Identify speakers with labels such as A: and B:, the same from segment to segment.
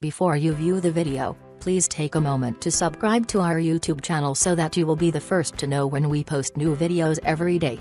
A: Before you view the video, please take a moment to subscribe to our YouTube channel so that you will be the first to know when we post new videos every day.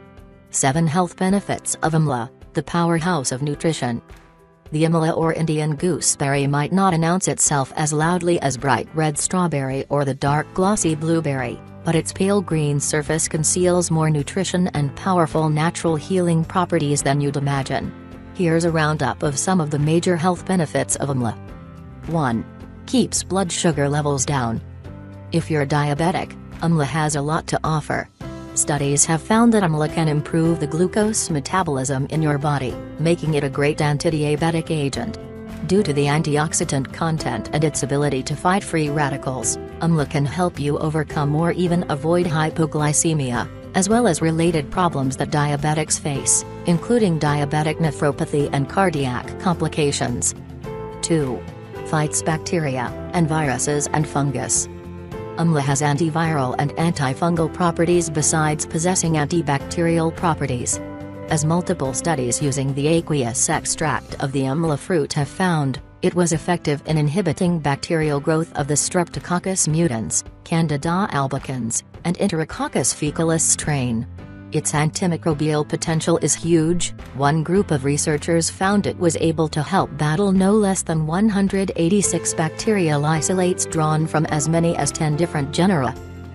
A: 7 Health Benefits of Amla, the powerhouse of nutrition. The amla or Indian gooseberry might not announce itself as loudly as bright red strawberry or the dark glossy blueberry, but its pale green surface conceals more nutrition and powerful natural healing properties than you'd imagine. Here's a roundup of some of the major health benefits of amla. 1. Keeps blood sugar levels down. If you're diabetic, amla has a lot to offer. Studies have found that amla can improve the glucose metabolism in your body, making it a great antidiabetic agent. Due to the antioxidant content and its ability to fight free radicals, amla can help you overcome or even avoid hypoglycemia, as well as related problems that diabetics face, including diabetic nephropathy and cardiac complications. 2. Fights bacteria and viruses and fungus. Amla has antiviral and antifungal properties besides possessing antibacterial properties. As multiple studies using the aqueous extract of the amla fruit have found, it was effective in inhibiting bacterial growth of the Streptococcus mutans, Candida albicans, and Enterococcus faecalis strain. Its antimicrobial potential is huge. One group of researchers found it was able to help battle no less than 186 bacterial isolates drawn from as many as 10 different genera.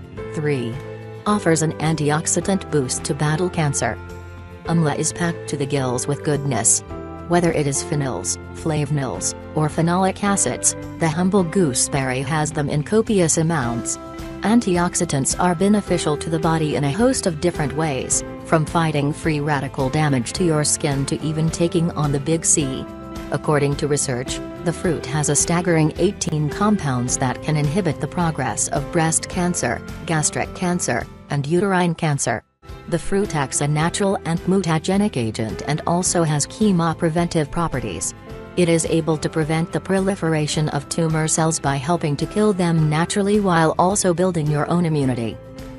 A: 3. Offers an antioxidant boost to battle cancer. Amla is packed to the gills with goodness. Whether it is phenols, flavonols, or phenolic acids, the humble gooseberry has them in copious amounts. Antioxidants are beneficial to the body in a host of different ways, from fighting free radical damage to your skin to even taking on the big C. According to research, the fruit has a staggering 18 compounds that can inhibit the progress of breast cancer, gastric cancer, and uterine cancer. The fruit acts as a natural and mutagenic agent and also has chemopreventive properties. It is able to prevent the proliferation of tumor cells by helping to kill them naturally while also building your own immunity.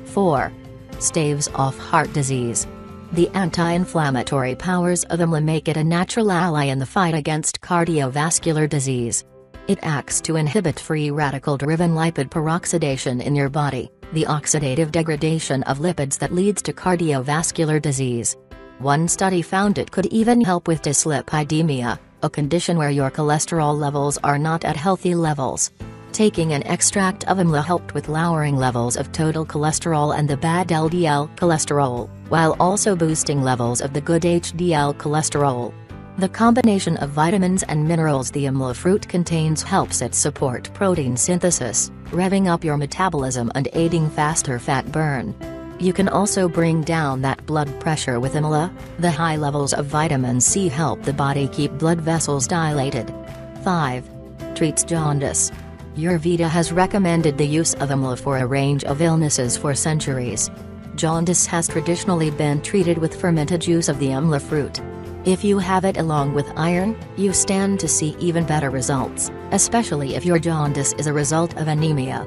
A: 4. Staves off heart disease. The anti-inflammatory powers of amla make it a natural ally in the fight against cardiovascular disease. It acts to inhibit free radical-driven lipid peroxidation in your body, the oxidative degradation of lipids that leads to cardiovascular disease. One study found it could even help with dyslipidemia, a condition where your cholesterol levels are not at healthy levels. Taking an extract of amla helped with lowering levels of total cholesterol and the bad LDL cholesterol, while also boosting levels of the good HDL cholesterol. The combination of vitamins and minerals the amla fruit contains helps it support protein synthesis, revving up your metabolism and aiding faster fat burn. You can also bring down that blood pressure with amla. The high levels of vitamin C help the body keep blood vessels dilated. 5. Treats jaundice. Ayurveda has recommended the use of amla for a range of illnesses for centuries. Jaundice has traditionally been treated with fermented juice of the amla fruit. If you have it along with iron, you stand to see even better results, especially if your jaundice is a result of anemia.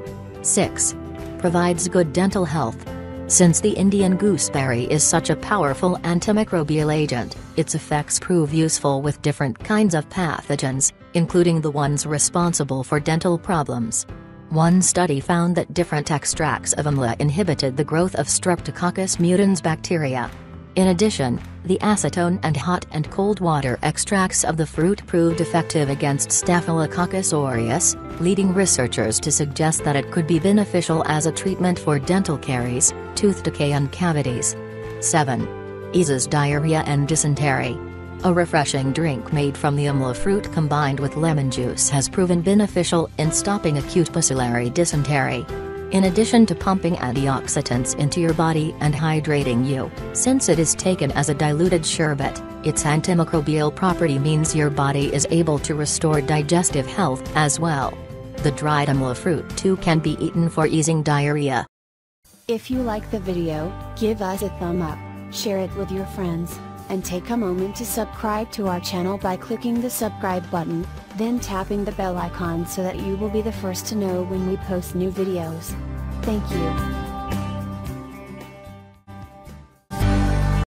A: 6. Provides good dental health. Since the Indian gooseberry is such a powerful antimicrobial agent, its effects prove useful with different kinds of pathogens, including the ones responsible for dental problems. One study found that different extracts of amla inhibited the growth of Streptococcus mutans bacteria. In addition, the acetone and hot and cold water extracts of the fruit proved effective against Staphylococcus aureus, leading researchers to suggest that it could be beneficial as a treatment for dental caries, tooth decay and cavities. 7. Eases diarrhea and dysentery. A refreshing drink made from the amla fruit combined with lemon juice has proven beneficial in stopping acute bacillary dysentery. In addition to pumping antioxidants into your body and hydrating you, since it is taken as a diluted sherbet, its antimicrobial property means your body is able to restore digestive health as well. The dried amla fruit too can be eaten for easing diarrhea.
B: If you like the video, give us a thumb up, share it with your friends, and take a moment to subscribe to our channel by clicking the subscribe button, then tapping the bell icon so that you will be the first to know when we post new videos. Thank you.